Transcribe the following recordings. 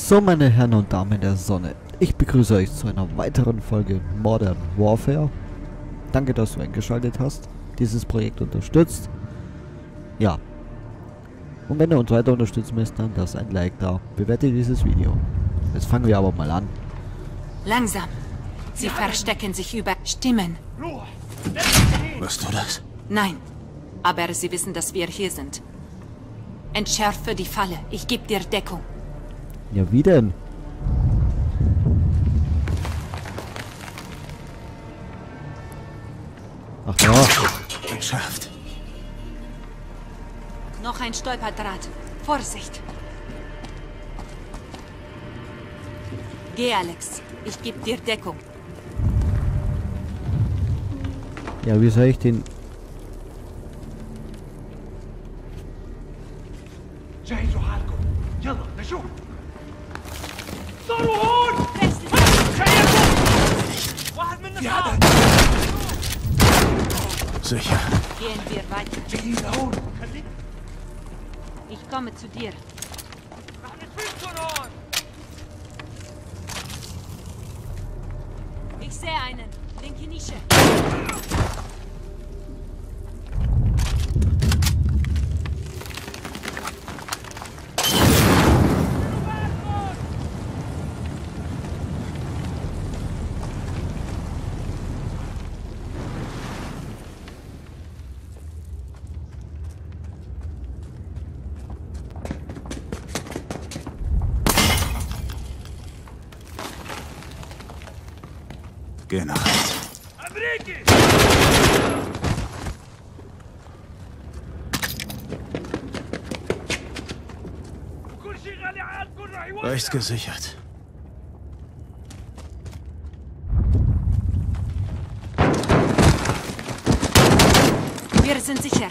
So, meine Herren und Damen der Sonne, ich begrüße euch zu einer weiteren Folge Modern Warfare. Danke, dass du eingeschaltet hast, dieses Projekt unterstützt. Ja. Und wenn du uns weiter unterstützen möchtest, dann lass ein Like da, bewerte dieses Video. Jetzt fangen wir aber mal an. Langsam. Sie verstecken sich über Stimmen. Warst du das? Nein. Aber sie wissen, dass wir hier sind. Entschärfe die Falle. Ich gebe dir Deckung. Ja, wie denn? Ach ja. Geschafft. Noch ein Stolperdraht. Vorsicht. Geh, Alex. Ich gebe dir Deckung. Ja, wie soll ich den... جهزوا حالكم يلا نشوف صاروا هون واحد منا Ja, dann. Sicher. Gehen wir weiter. جايين لهون Ich komme zu dir. رح نشوفكم هون Ich sehe einen. Linke Nische. Geh nach rechts. امريكي كل شيء غالي عندكم رح يوقف Rechts gesichert. Wir sind sicher.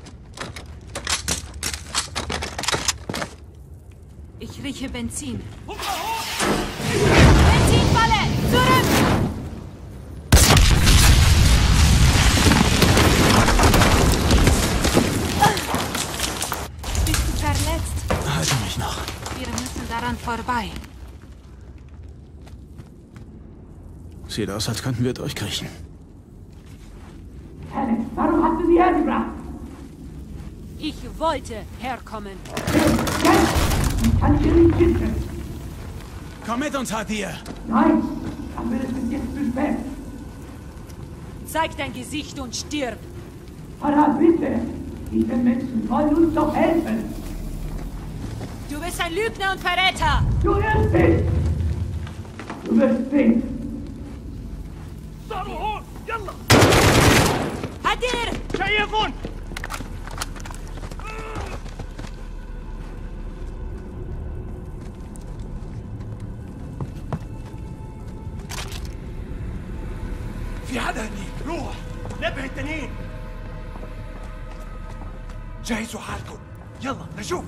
Ich rieche Benzin. Benzinfalle! Zurück! Bist du verletzt? Halte mich noch. Wir müssen daran vorbei. Sieht aus, als könnten wir durchkriechen. Alex, warum hast du sie hergebracht? Ich wollte herkommen. Ich kann dir nicht finden. Komm mit uns, Hadir. Nein, dann wird es jetzt zu spät. Zeig dein Gesicht und stirb. Farah, bitte. Diese Menschen wollen uns doch helfen. Du bist ein Lügner und Verräter. Du irrst dich. Du wirst sehen. صاروا هون يلا Hadir! شايفون في حدا هنيك روح نبه التانيين جهزوا حالكم يلا نشوف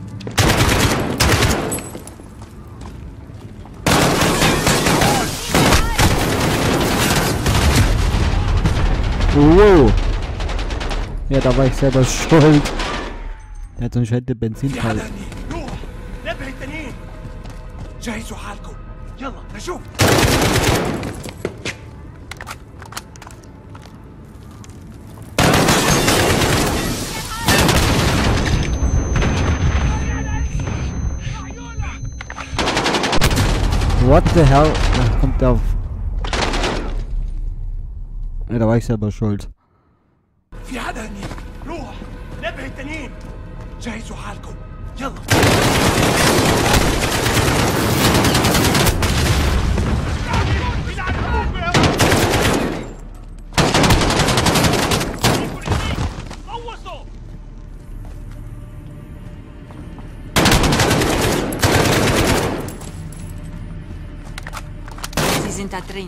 Wow. Ja, da war ich selber schuld. Der hat so einen schönen في Benzinfall. حدا هنيك روح نبه التانيين جهزوا حالكم يلا نشوف What the hell? Da kommt der auf... Ja, da war ich selber schuld. في حدا هنيك روح نبه التانيين جهزوا حالكم يلا Sie sind da drin.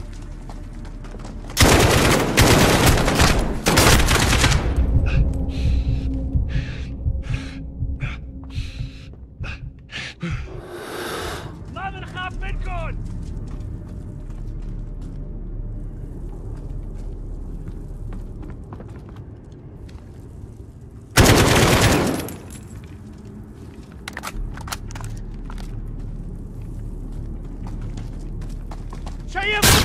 ما بنخاف منكم شايف؟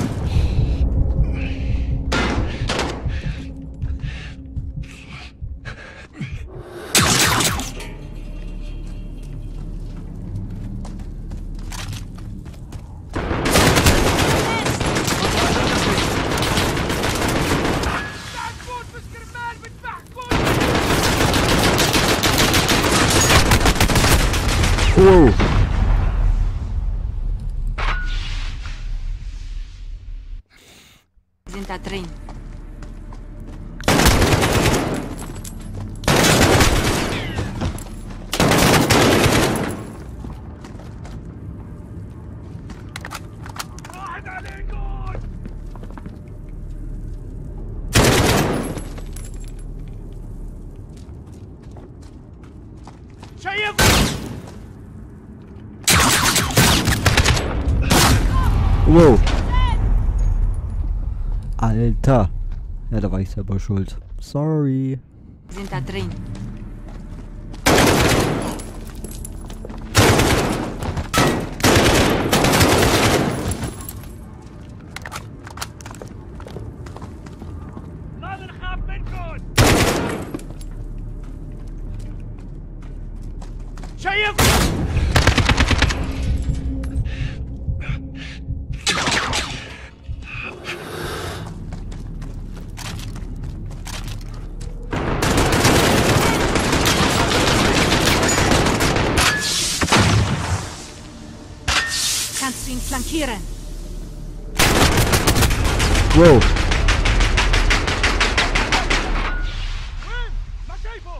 Wow. Sind da drin. واحد عليكم. شايف؟ Wow. Alter. Ja, da war ich selber schuld. Sorry. Sind da drin. لازم نخاف منكم. شايف؟ Kannst du ihn flankieren? Wow. ما شايفه.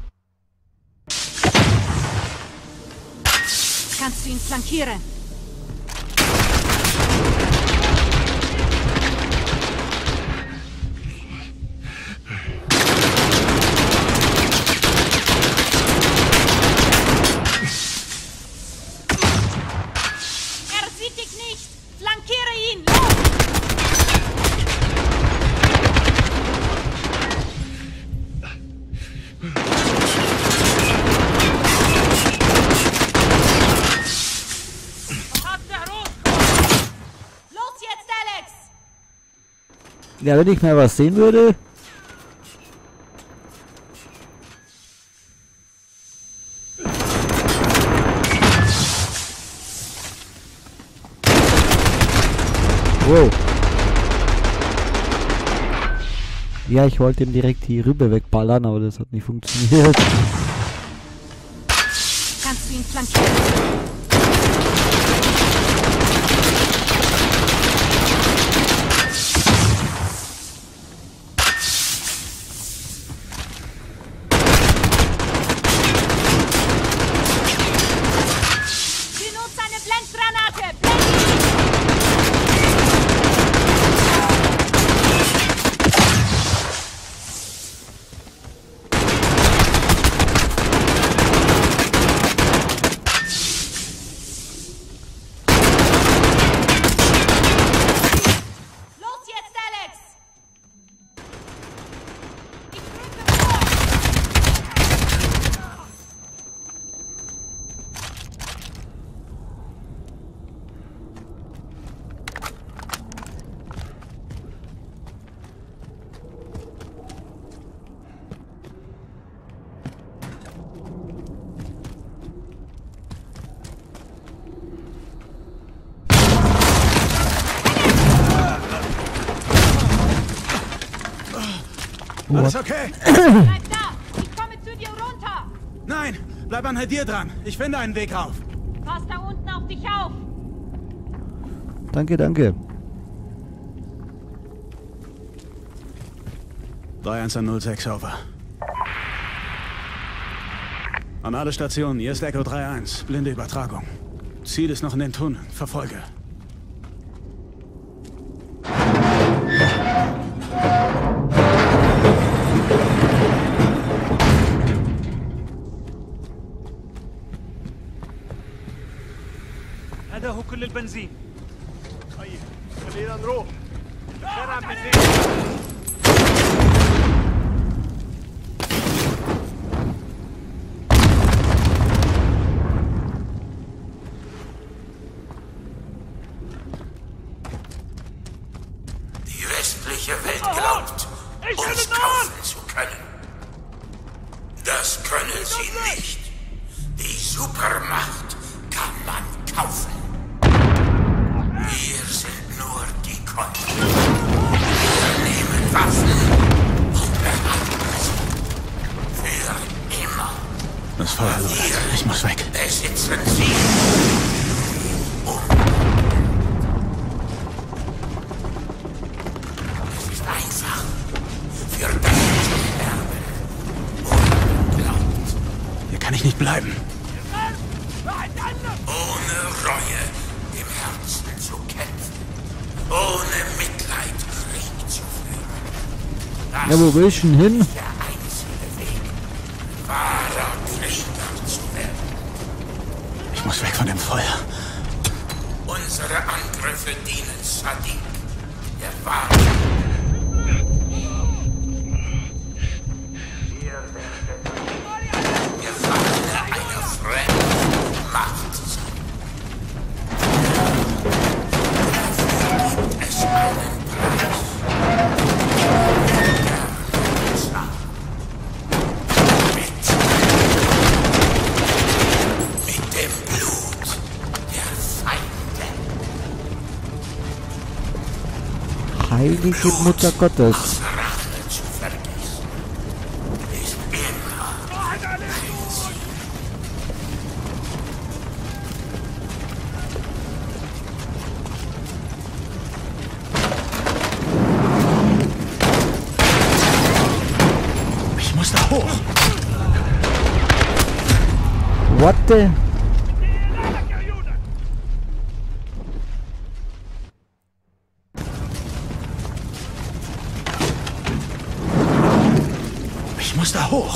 Kannst du ihn flankieren? Er sieht dich nicht! Flankiere ihn! Los! Los jetzt, Alex! Ja, wenn ich mal was sehen würde. Wow. Ja, ich wollte ihm direkt die Rübe wegballern, aber das hat nicht funktioniert. Kannst du ihn flankieren? Benutze eine Blendgranate! Blend ihn! Los jetzt, Alex! Ich drücke vor! Alles okay? Bleib da! Ich komme zu dir runter! Nein, bleib an dir dran. Ich finde einen Weg rauf. Pass da unten auf dich auf! Danke, danke. 3106, over. An alle Stationen, hier ist Echo 3-1. Blinde Übertragung. Ziel ist noch in den Tunneln. Verfolge. هذا هو كل البنزين. طيب خلينا نروح. شارع بنزين. Supermacht kann man kaufen. Wir sind nur die Käufer. Wir nehmen Waffen und behalten sie. Für immer. Das Feuer lodert. Ich muss weg. Besitzen sie. Es ist einfach. Für das zu sterben. Unglaubt. Hier kann ich nicht bleiben. Ohne Reue im Herzen zu kämpfen. Ohne Mitleid Krieg zu führen. Das Ja, wo will ich denn hin? ist der einzige Weg, wahrer Krieger zu werden. Ich muss weg von dem Feuer. Unsere Angriffe dienen Sadiq, der Wahrheit. Wir werden Gefangene einer fremden Macht sein. Dafür gibt es einen Preis. Gerne bezahlen. Mit dem Blut der Feinde. Heilige Mutter Gottes. Rache zu vergessen ist immer ein Ziel. Ich muss da hoch. What the? Ich muss da hoch.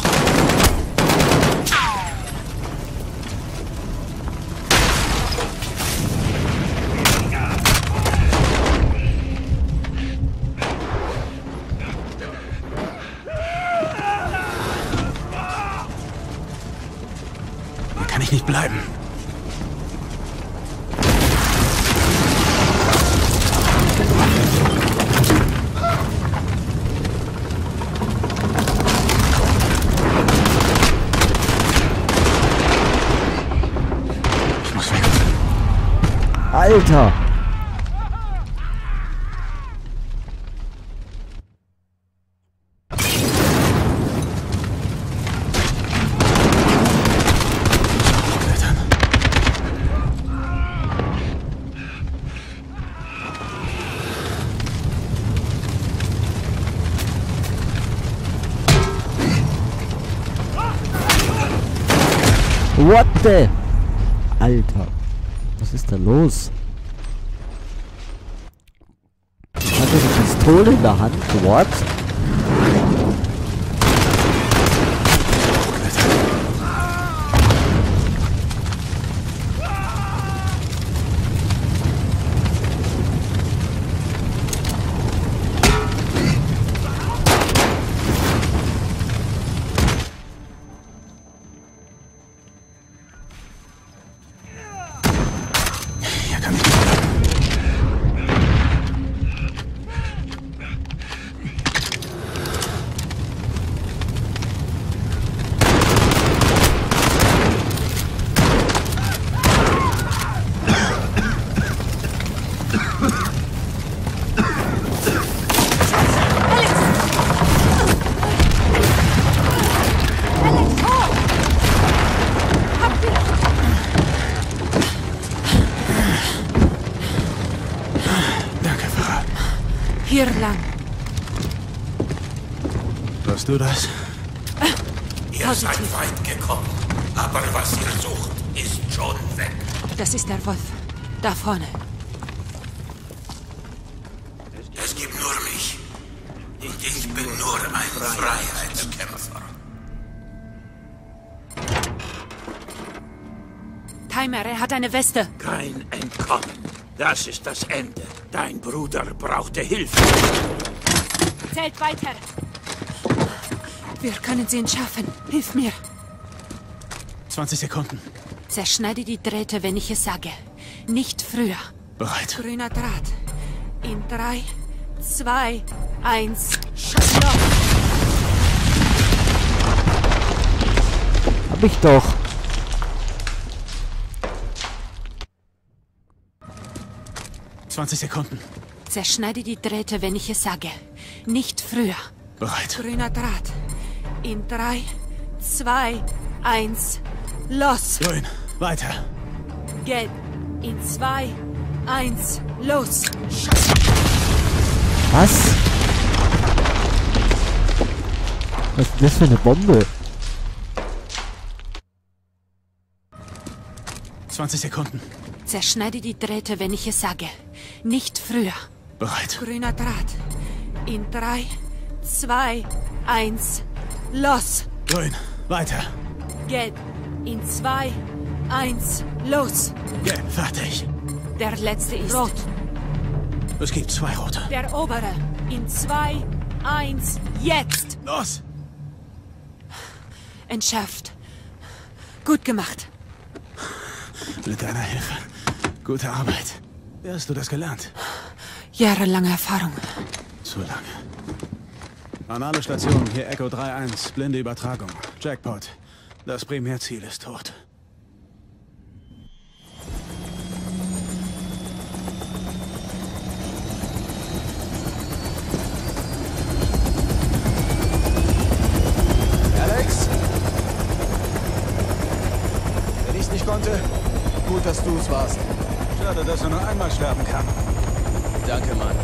Hier kann ich nicht bleiben. Ich muss weg. Alter! Klettern. What the? Alter. Was ist da los? Hat er eine Pistole in der Hand? What? Hier kann ich nicht bleiben. Danke, Farah. Hier lang. Warst du das? Ihr seid weit gekommen, aber was ihr sucht, ist schon weg. Das ist der Wolf. Da vorne. Es gibt nur mich. Ich bin nur ein Freiheitskämpfer. Timer, er hat eine Weste. Kein Entkommen. Das ist das Ende. Dein Bruder brauchte Hilfe. Zählt weiter. Wir können sie schaffen. Hilf mir. 20 Sekunden. Zerschneide die Drähte, wenn ich es sage. Nicht früher. Bereit. Grüner Draht. In 3, 2, 1. Los! Hab ich doch. 20 Sekunden. Zerschneide die Drähte, wenn ich es sage. Nicht früher. Bereit. Grüner Draht. In 3, 2, 1, los! Grün. Weiter. Gelb. In 2, 1, los! Was? Was ist das für eine Bombe? 20 Sekunden. Zerschneide die Drähte, wenn ich es sage. Nicht früher. Bereit. Grüner Draht. In 3, 2, 1, los! Grün. Weiter. Gelb. In 2, 1, los! Gelb. Fertig. Der letzte ist rot. Es gibt 2 rote. Der obere. In 2, 1, jetzt! Los! Entschärft. Gut gemacht. Mit deiner Hilfe. Gute Arbeit. Wie hast du das gelernt? Jahrelange Erfahrung. Zu lange. An alle Stationen, hier Echo 3-1. Blinde Übertragung. Jackpot. Das Primärziel ist tot. Alex? Wenn ich's nicht konnte, gut, dass du es warst. Schade, dass er nur einmal sterben kann. Danke, Mann.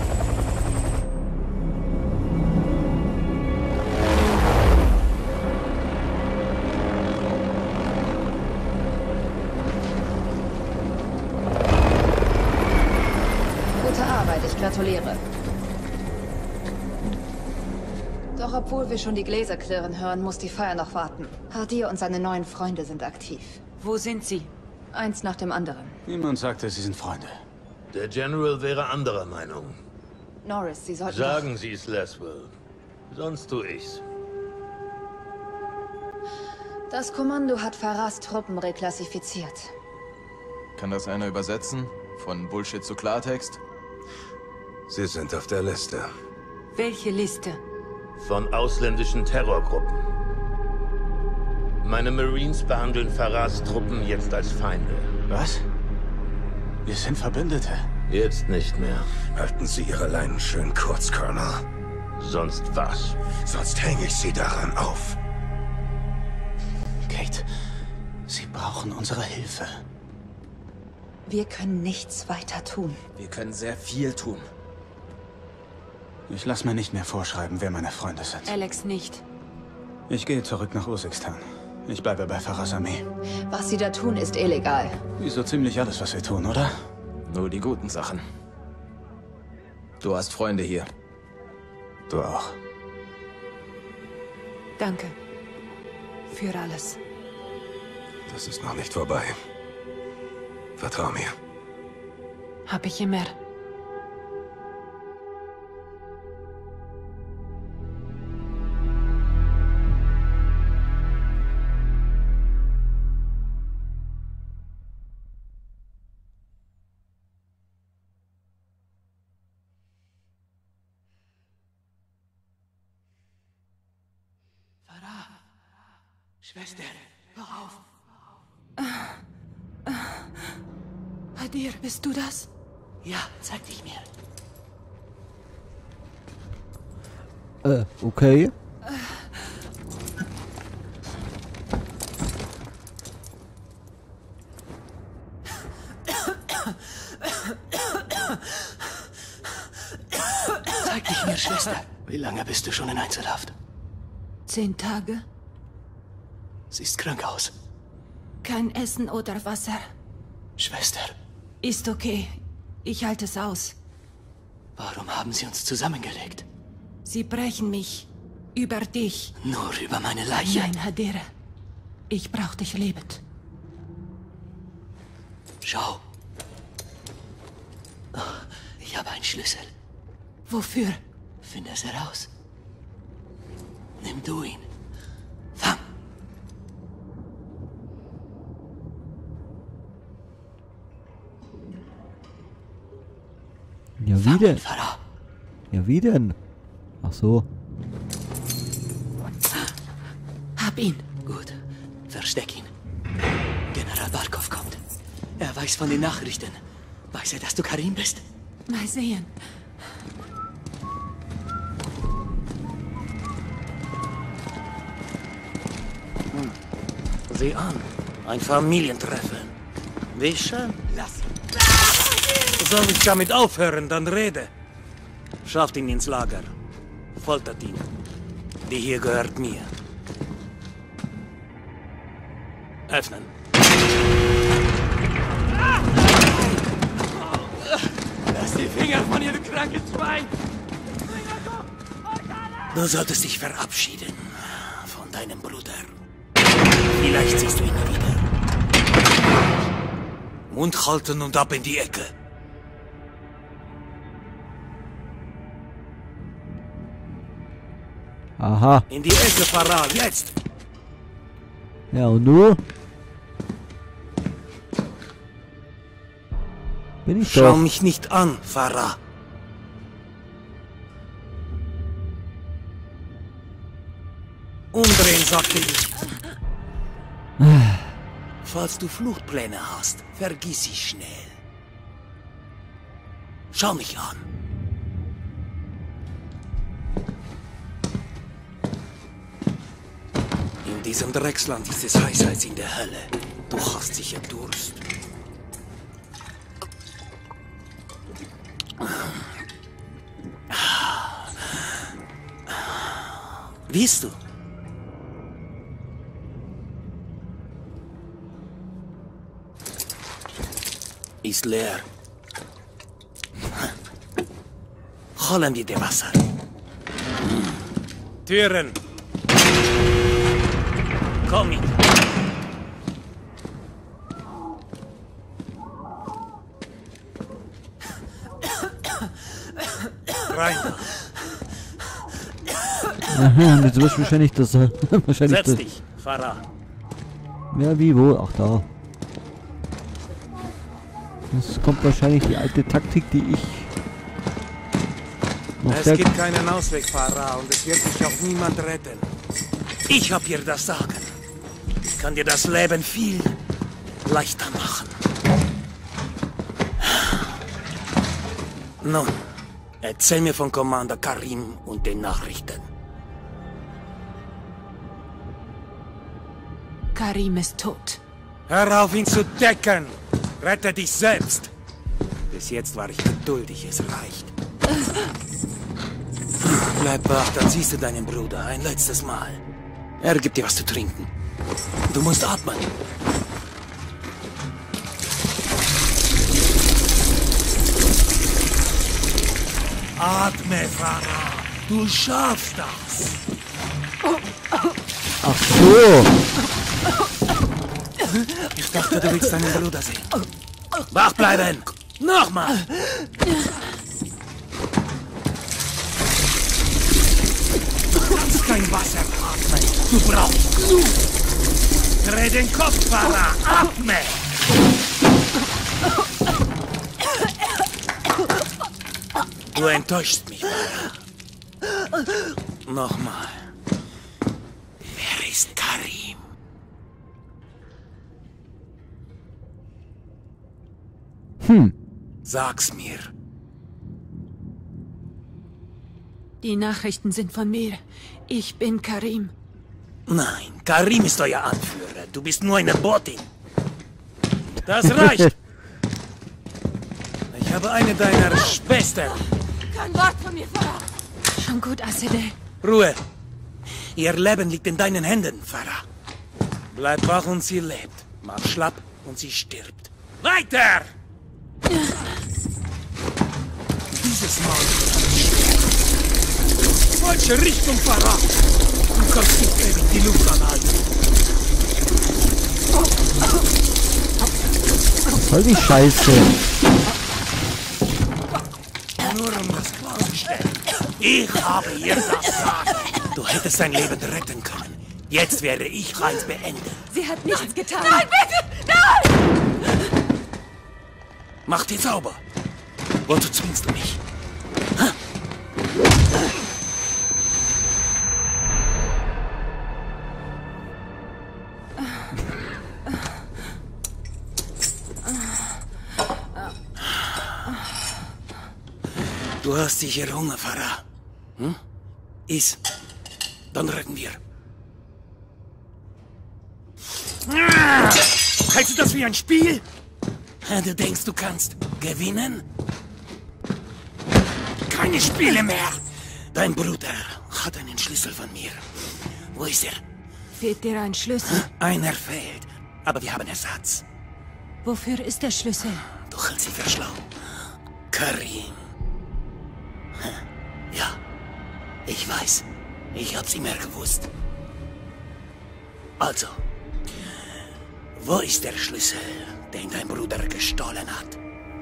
Gute Arbeit, ich gratuliere. Doch obwohl wir schon die Gläser klirren hören, muss die Feier noch warten. Hadir und seine neuen Freunde sind aktiv. Wo sind sie? Eins nach dem anderen. Niemand sagte, sie sind Freunde. Der General wäre anderer Meinung. Norris, Sie sollten Sagen Sie es, Laswell. Sonst tu ich's. Das Kommando hat Farahs Truppen reklassifiziert. Kann das einer übersetzen? Von Bullshit zu Klartext? Sie sind auf der Liste. Welche Liste? Von ausländischen Terrorgruppen. Meine Marines behandeln Farahs Truppen jetzt als Feinde. Was? Wir sind Verbündete. Jetzt nicht mehr. Halten Sie Ihre Leinen schön kurz, Colonel. Sonst was? Sonst hänge ich Sie daran auf. Kate, Sie brauchen unsere Hilfe. Wir können nichts weiter tun. Wir können sehr viel tun. Ich lasse mir nicht mehr vorschreiben, wer meine Freunde sind. Alex nicht. Ich gehe zurück nach Urzikstan. Ich bleibe bei Farahs Armee. Was Sie da tun, ist illegal. Wie so ziemlich alles, was wir tun, oder? Nur die guten Sachen. Du hast Freunde hier. Du auch. Danke. Für alles. Das ist noch nicht vorbei. Vertrau mir. Hab ich immer. Schwester, hör auf. Hadir, bist du das? Ja, zeig dich mir. Okay. Zeig dich mir, Schwester. Wie lange bist du schon in Einzelhaft? 10 Tage. Siehst krank aus. Kein Essen oder Wasser. Schwester, Ist okay. Ich halte es aus. warum haben sie uns zusammengelegt? Sie brechen mich. Über dich. Nur über meine Leiche? Nein, Hadir. Ich brauch dich lebend. Schau. Oh, ich habe einen Schlüssel. Wofür? Finde es heraus. Nimm du ihn. Fang. Ja, wie Fang denn? ihn, Farah. Ja, wie denn? Ach so. Hab ihn. Gut. Versteck ihn. General Barkov kommt. Er weiß von den Nachrichten. Weiß er, dass du Karim bist? Mal sehen. Sieh an. Ein Familientreffen. Wie schön. Lass. Soll ich damit aufhören, dann rede. Schafft ihn ins Lager. Foltert ihn. Die hier gehört mir. Öffnen. Lass die Finger von ihr, du krankes Schwein! Du solltest dich verabschieden von deinem Bruder. Vielleicht siehst du ihn wieder. Mund halten und ab in die Ecke. Aha. In die Ecke, Farah, jetzt! Ja, und du? Bin ich Schau doch. mich nicht an, Farah. Umdrehen, sagte ich. Falls du Fluchtpläne hast, vergiss sie schnell. Schau mich an. In diesem Drecksland ist es heißer als in der Hölle. Du hast sicher Durst. Siehst du? Ist leer. Holen wir dir Wasser. Türen. Komm mit. Rein. Aha, jetzt wirst du wahrscheinlich das... wahrscheinlich Setz das, dich, Farah. ja, wie, wo? Ach, da. Das kommt wahrscheinlich die alte Taktik, die ich... noch Es sehr... gibt keinen Ausweg, Farah, und es wird dich auch niemand retten. Ich hab hier das Sagen. Ich kann dir das Leben viel leichter machen. Nun, erzähl mir von Commander Karim und den Nachrichten. Karim ist tot. Hör auf, ihn zu decken! Rette dich selbst! Bis jetzt war ich geduldig, es reicht. Bleib wach, dann siehst du deinen Bruder ein letztes Mal. Er gibt dir was zu trinken. Du musst atmen. Atme, Farah. Du schaffst das. Ach so! Ich dachte, du willst deinen Bruder sehen. Wach bleiben! Nochmal! Du kannst kein Wasser atmen. Du brauchst Blut. Dreh den Kopf, Farah. Atme! Du enttäuschst mich, Farah. Nochmal. Wer ist Karim? Sag's mir. Die Nachrichten sind von mir. Ich bin Karim. Nein, Karim ist euer Anführer. Du bist nur eine Botin. Das reicht. Ich habe eine deiner Schwestern. Kein Wort von mir, Farah. Schon gut, Asedeh. Ruhe. Ihr Leben liegt in deinen Händen, Farah. Bleib wach und sie lebt. Mach schlapp und sie stirbt. Weiter! Dieses Mal falsche Richtung, Farah. Du kannst nicht ewig die Luft anhalten. Was soll die Scheiße? Nur um das klarzustellen. Ich habe hier das Sagen. Du hättest sein Leben retten können. Jetzt werde ich eins beenden. Sie hat nichts getan. Nein, bitte! Nein! Mach dir sauber. Wozu zwingst du mich? Du hast sicher Hunger, Farah. Hm? Iss. Dann reden wir. Hältst du das wie ein Spiel? Du denkst, du kannst gewinnen? Keine Spiele mehr! Dein Bruder hat einen Schlüssel von mir. Wo ist er? Fehlt dir ein Schlüssel? Einer fehlt, aber wir haben Ersatz. Wofür ist der Schlüssel? Du hältst ihn für schlau. Karim. Ja, ich weiß. Ich hab's immer gewusst. Also, wo ist der Schlüssel, den dein Bruder gestohlen hat?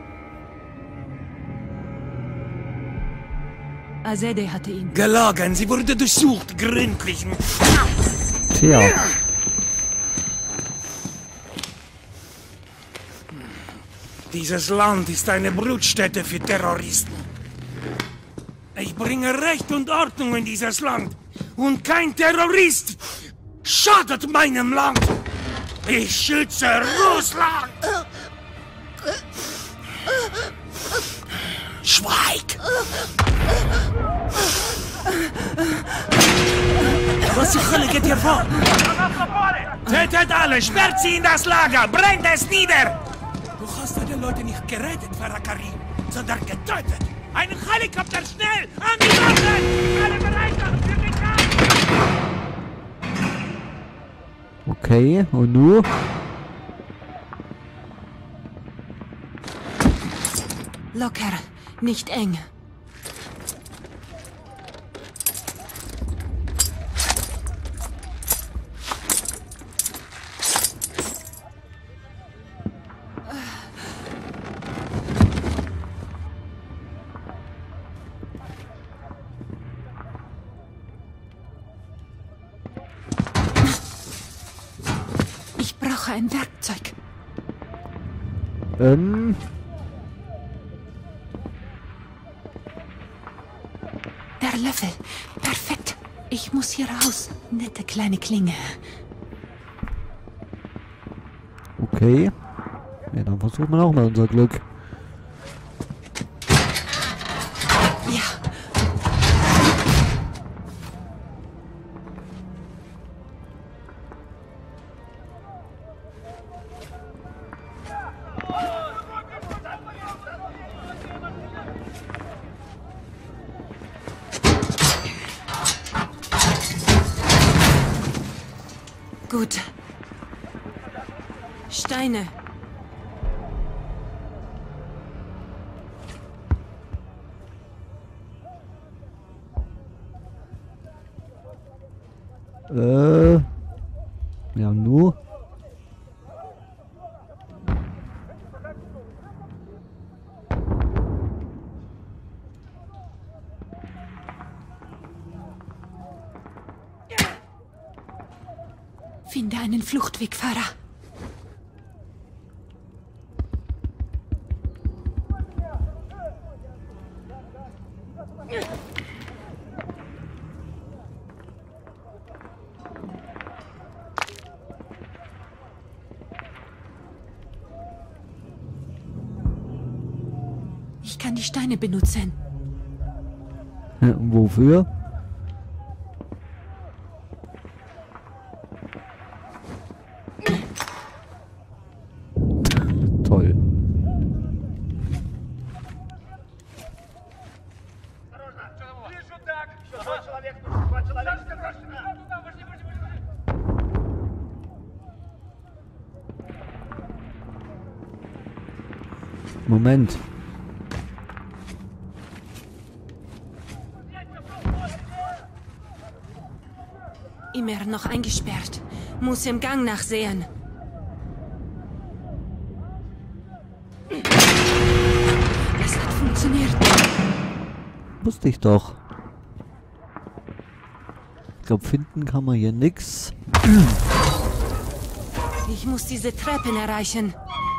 Azadeh hatte ihn. Gelogen, sie wurde durchsucht, gründlich. Tja. Dieses Land ist eine Brutstätte für Terroristen. Ich bringe Recht und Ordnung in dieses Land. Und kein Terrorist schadet meinem Land. Ich schütze Russland. Schweig! Was zur Hölle geht hier vor? Tötet alle, sperrt sie in das Lager, brennt es nieder! Du hast deine Leute nicht gerettet, Farah Karim, sondern getötet. Einen Helikopter, schnell! An die Waffen! Alle bereit machen für den Kampf! Okay, und nu? Locker, nicht eng. Ich brauche ein Werkzeug. Der Löffel. Perfekt. Ich muss hier raus. Nette kleine Klinge. Okay. Ja, dann versuchen wir auch mal unser Glück. Ja. Gut. Steine. Ja, nur. Finde einen Fluchtweg, Farah. Ich kann die Steine benutzen. Ja, wofür? Toll. Moment. Immer noch eingesperrt. Muss im Gang nachsehen. Es hat funktioniert. Wusste ich doch. Ich glaube, finden kann man hier nix. Ich muss diese Treppen erreichen.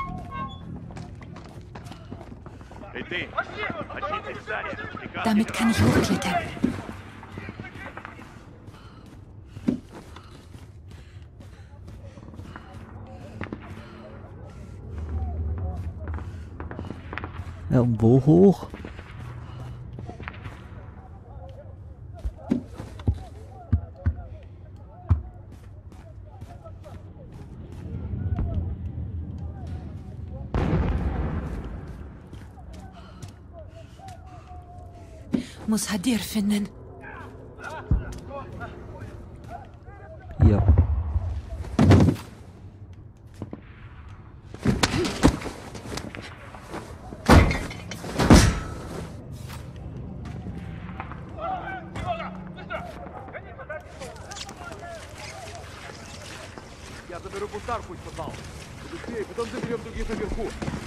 Damit kann ich hochklettern. Ja, und wo hoch? muss Hadir finden. Hier. Я заберу бутар, пусть попал. Быстрее, потом заберем других наверху.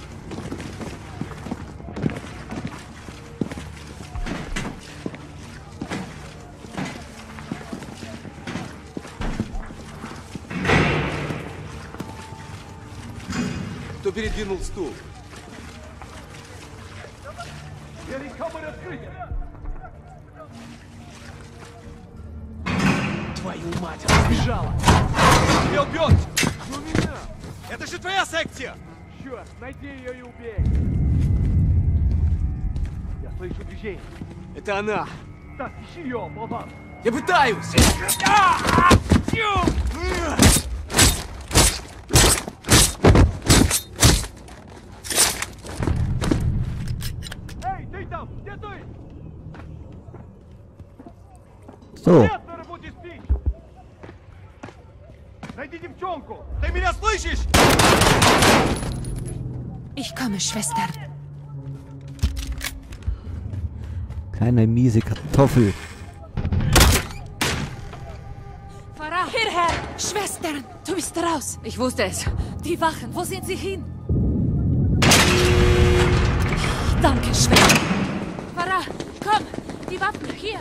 Кто передвинул стул? Камеры открыты! Твою мать, она сбежала! Ее убьет! Ну меня! Это же твоя секция! Черт, найди ее и убей! Я слышу движение. Это она! Так, ищи ее, болван! Я пытаюсь! Эй, ты там! Где ты? So. Найди девчонку! Ты меня слышишь? Ich komme, Schwestern. Kleine miese Kartoffel. Farah! Hierher! Schwestern! Du bist raus! Ich wusste es. Die Wachen, wo sind sie hin? Danke, Schwestern. Farah, komm! Die Waffen, hier!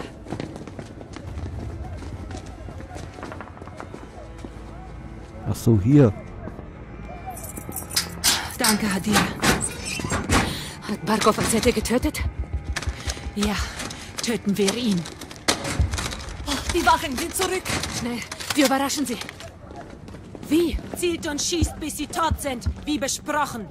Ach so, hier. Danke, Hadir. Hat Barkov Azete getötet? Ja, töten wir ihn. Oh, die Wachen sind zurück. Schnell, wir überraschen sie. Wie? Zielt und schießt, bis sie tot sind, wie besprochen.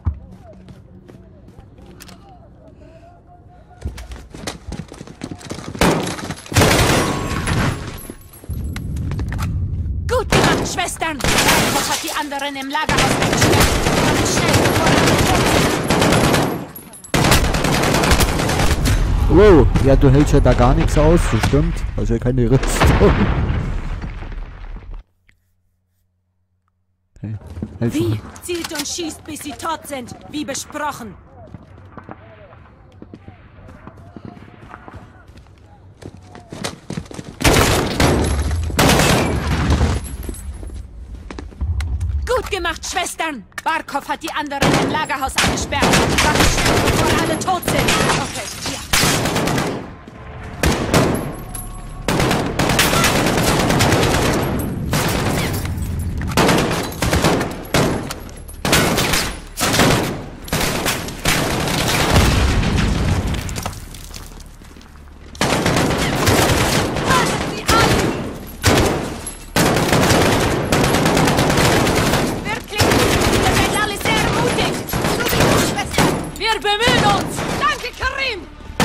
Gut gemacht, Schwestern! Barkov hat die anderen im Lagerhaus eingesperrt. Macht schnell, bevor er Wow, ja, du hältst ja da gar nichts aus, das stimmt. Also ja keine Rüstung. Okay. Wie? Zielt und schießt, bis sie tot sind, wie besprochen. Gut gemacht, Schwestern! Barkov hat die anderen im Lagerhaus eingesperrt. Macht schnell, bevor alle tot sind. Okay, ja. Wir bemühen uns! Danke, Karim!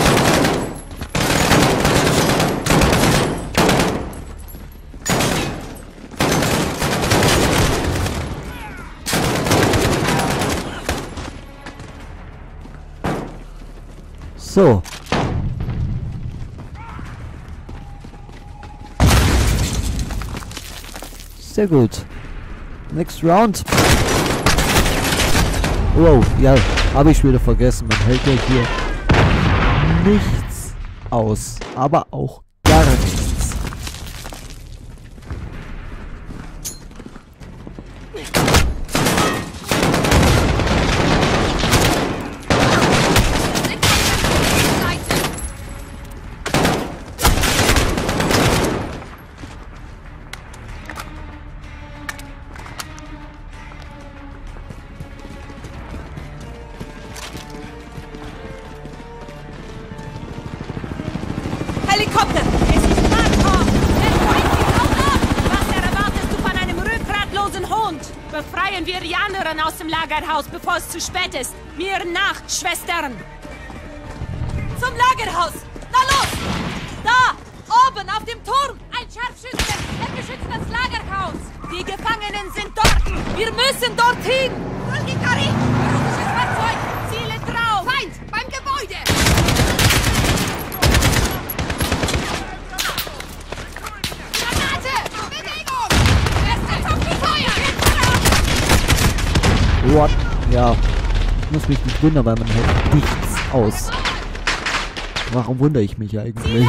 So. Sehr gut. Next round. Wow, ja, habe ich wieder vergessen. Man hält ja hier nichts aus. Aber auch gar nichts. Helikopter! Es ist Barkov! Der Feind ist auf ab! Was erwartest du von einem rückgratlosen Hund? Befreien wir die anderen aus dem Lagerhaus, bevor es zu spät ist. Mir nach, Schwestern! Zum Lagerhaus! Na los! Da! Oben auf dem Turm! Ein Scharfschütze! Er beschützt das Lagerhaus! Die Gefangenen sind dort! Wir müssen dorthin! Karim! Russisches Fahrzeug! Ziele drauf! Feind! Beim Gebäude! Ich muss mich nicht wundern, weil man hält nichts aus. Warum wundere ich mich eigentlich?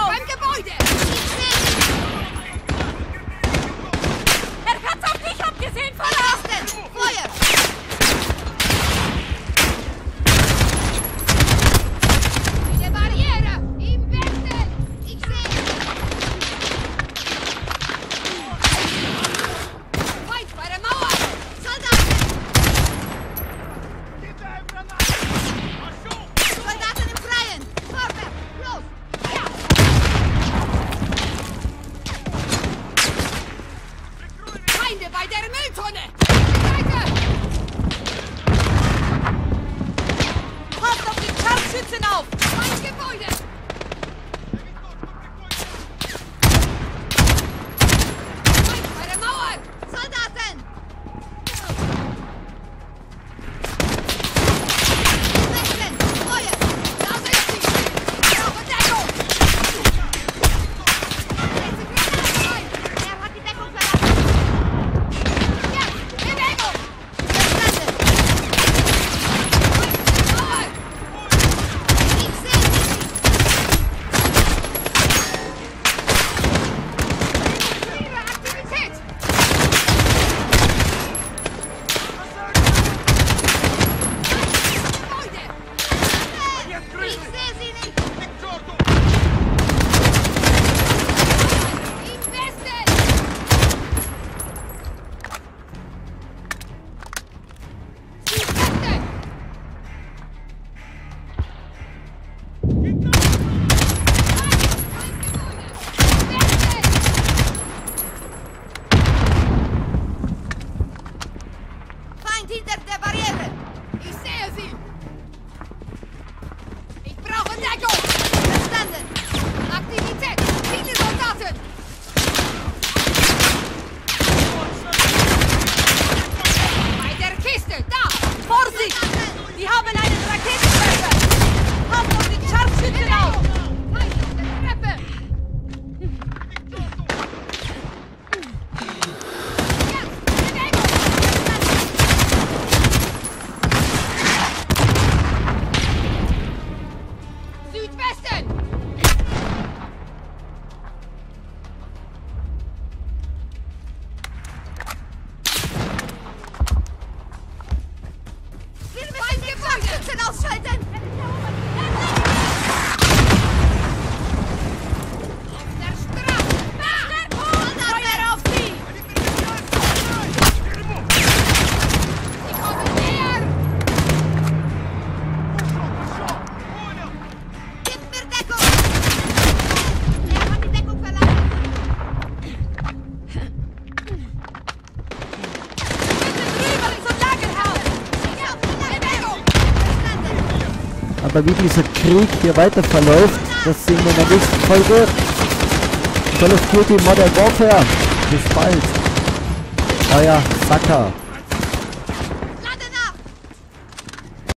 Hinter der Barriere! Ich sehe sie! Ich brauche Deckung! Verstanden! Aktivität! Viele Soldaten! Bei der Kiste! Da! Vorsicht! Die haben einen Raketenwerfer! Habt auf die Scharfschützen auf! Feinde auf der Treppe! Ausschalten! Auf der Straße! Da! Feuer auf sie! Sie kommen näher! Gib mir Deckung! Er hat die Deckung verlassen! Aber wie dieser Krieg hier weiter verläuft, das sehen wir in der nächsten Folge. Call of Duty Modern Warfare. Bis bald. Euer Sacker.